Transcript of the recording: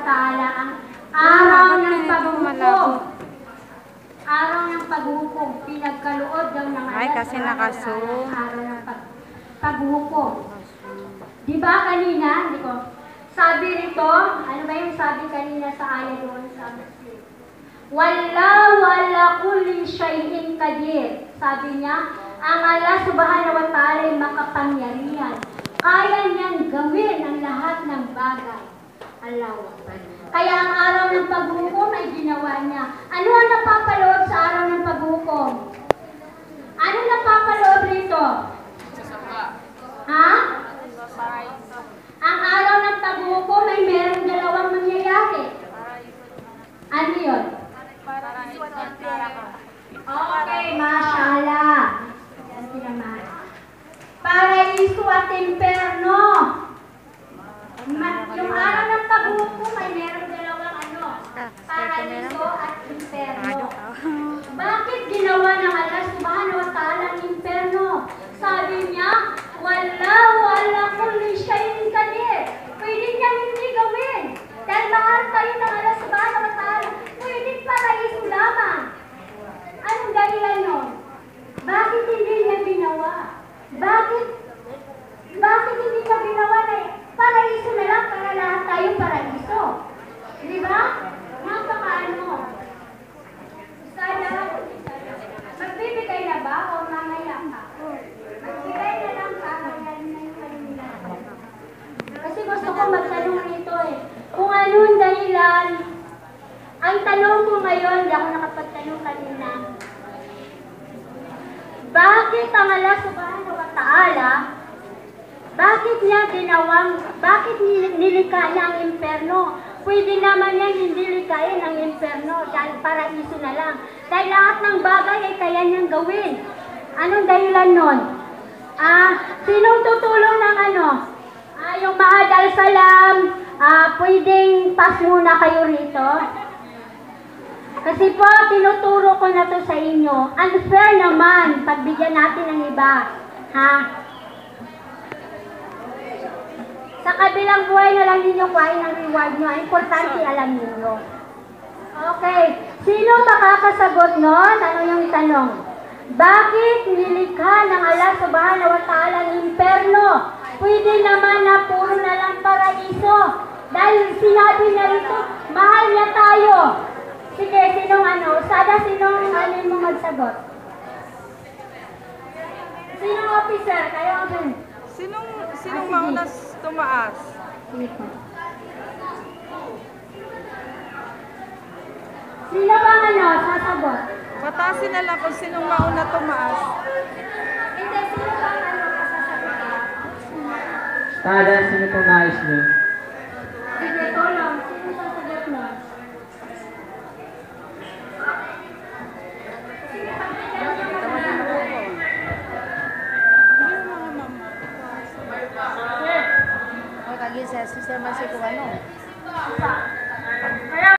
Ta'ala ang araw ng paghukom. Araw ng paghukom. Pinagkaluod daw ng Allah kasi nakaso. araw ng paghukom. Di ba kanina? Hindi ko. Sabi rito, ano ba yung sabi kanina sa ayat doon sa Muslim? Wallahu ala kulli shay'in qadir. Sabi niya, ang Allah subhanahu wa ta'ala ay makapangyarihan. Kaya niyang gawin ang lahat ng bagay. Allahu Akbar. Kaya ang araw ng paghukom ay ginawa niya. Ano ang napapaloob sa araw ng paghukom? Ano napapaloob rito? Ha? Ang araw ng paghukom ay merong dalawang mangyayari. Ano yun? Okay, mashallah. Ganti naman. Paraiso at imperno. Yung araw ng paghukom ay merong dalawang ano? Paraiso at imperno. Bakit ginawa ng Allah subhanahu wa ta'ala ang imperno? Sabi niya, wallahu ala kulli shay'in qadir. Pwede niyang hindi gawin. Dahil mahal tayo ng Allah subhanahu wa ta'ala. Pwede paraiso lamang. Anong dahilan nun? Bakit hindi niya ginawa? Bakit hindi niya ginawa na paraiso na lang para lahat tayo paraiso? Di ba? Napakaano? Sana, magbibigay na ba o mamaya pa? Magbigay na lang para yan na yung kalimutan. Kasi gusto ko magtanong rito eh. Kung anong dahilan, ang tanong ko ngayon, hindi ako nakapagtanong kanina, bakit ang Allah subhanahu wa ta'ala, bakit nilikha niya ang imperno? Pwede naman yan hindi likain ang imperno dahil paraiso na lang. Dahil lahat ng bagay ay kaya niyang gawin. Anong dahilan nun? Sinong tutulong ng ano? Yung Maad al-Salam, pwedeng pass muna kayo rito. Kasi po, tinuturo ko na to sa inyo. Unfair naman, pagbigyan natin ng iba. Ha? Sa kabilang buhay na lang ninyo kuhain ang reward nyo. Ang importante alam ninyo. Okay. Sino makakasagot nun? Ano yung tanong? Bakit nilikha ng Allah subhanahu wa ta'ala ang imperno? Pwede naman na puro na lang paraiso. Dahil sinabi niya rito, mahal niya tayo. Sige, sinong ano? Sada, sinong alin mo magsagot? Sinong officer? Kayo din. Sinong mauna tumaas? Sige po. Sino bang ano? Sasagot? Patasin na lang kung sinong mauna tumaas. Hindi, sino bang ano? Sasagot? Tada, sino po nais niyo? Sige, tulong. Sino sasagot mo? Kagi sa sistema si Kuwano.